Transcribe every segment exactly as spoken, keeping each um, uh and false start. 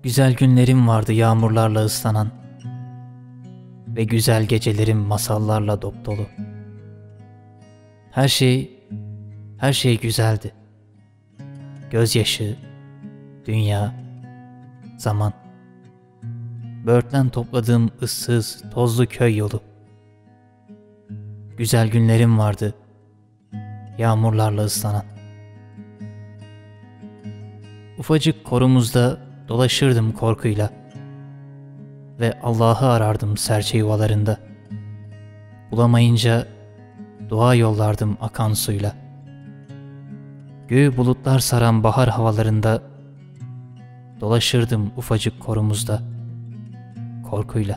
Güzel günlerim vardı yağmurlarla ıslanan ve güzel gecelerim masallarla dopdolu. Her şey, her şey güzeldi. Gözyaşı, dünya, zaman. Böğürtlen topladığım ıssız, tozlu köy yolu. Güzel günlerim vardı yağmurlarla ıslanan. Ufacık korumuzda dolaşırdım korkuyla ve Allah'ı arardım serçe yuvalarında. Bulamayınca dua yollardım akan suyla. Göğü bulutlar saran bahar havalarında dolaşırdım ufacık korumuzda korkuyla.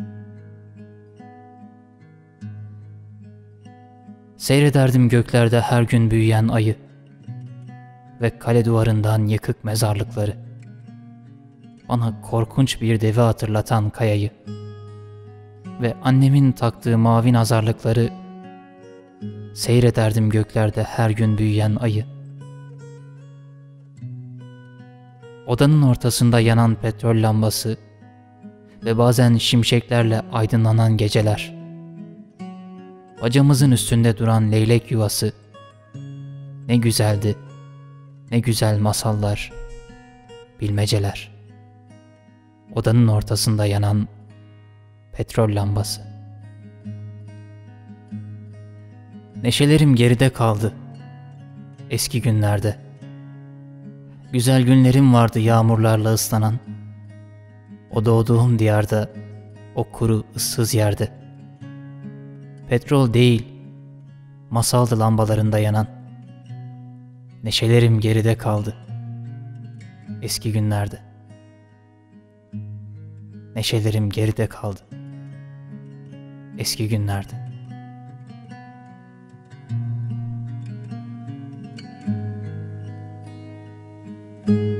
Seyrederdim göklerde her gün büyüyen ayı ve kale duvarından yıkık mezarlıkları. Bana korkunç bir devi hatırlatan kayayı ve annemin taktığı mavi nazarlıkları. Seyrederdim göklerde her gün büyüyen ayı. Odanın ortasında yanan petrol lambası ve bazen şimşeklerle aydınlanan geceler. Bacamızın üstünde duran leylek yuvası. Ne güzeldi, ne güzel masallar, bilmeceler. Odanın ortasında yanan petrol lambası. Neşelerim geride kaldı eski günlerde. Güzel günlerim vardı yağmurlarla ıslanan. O doğduğum diyarda, o kuru ıssız yerde. Petrol değil, masaldı lambalarında yanan. Neşelerim geride kaldı eski günlerde. Neşelerim geride kaldı eski günlerde. Thank you.